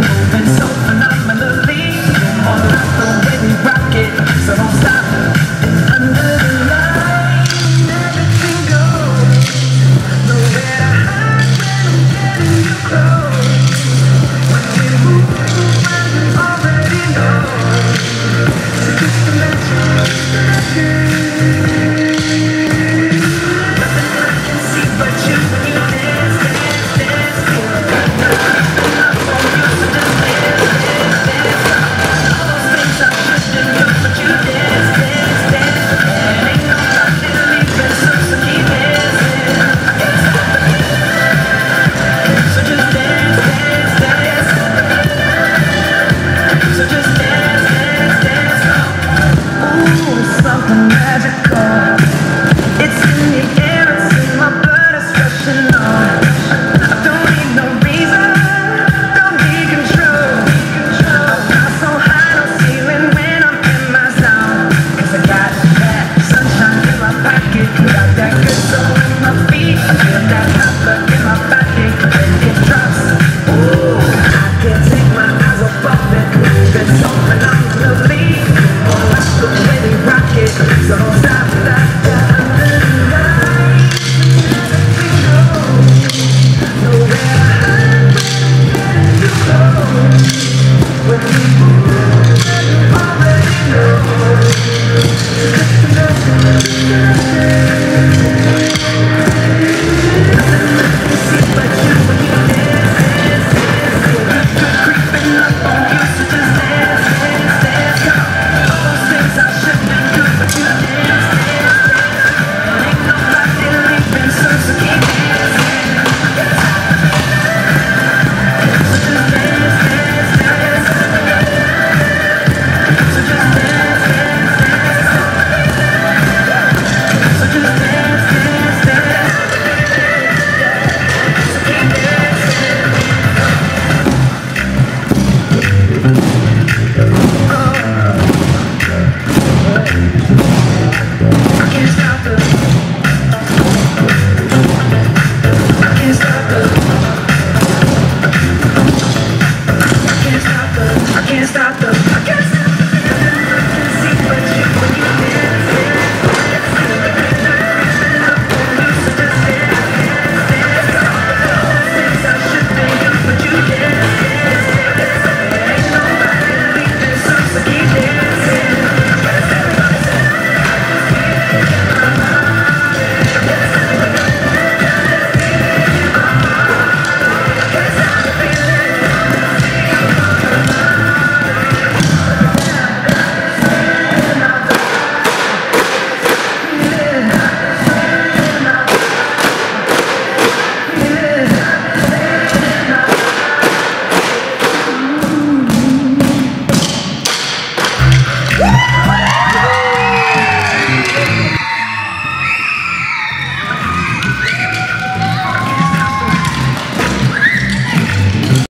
moving so phenomenally. More like the way we rock it, so don't stop. Under the light, everything goes. Nowhere to hide when I'm getting you close. When we move, I already know. So just imagine, nothing I can see but you when you dance, dance, dance. Feel the love on you, so just dance, dance, dance. All those things I shouldn't do, but you dance, dance, dance. And ain't nobody leaving, so keep dancing. I can't stop it. So just dance, dance, dance. So just dance, dance, dance. Ooh, something magical. It's in the air, it's in my blood, it's rushing on. I don't need no reason, don't need control. I fly so high, no ceiling when I'm in my zone. 'Cause I got that sunshine in my pocket, got that good soul in my feet. I feel that hot blood in my body when it drops. Ooh, I can't take my eyes off of it. Moving so phenomenally. More like the way we rock it, so don't stop that. Under the light, everything goes. Nowhere to hide when I'm getting you close. When we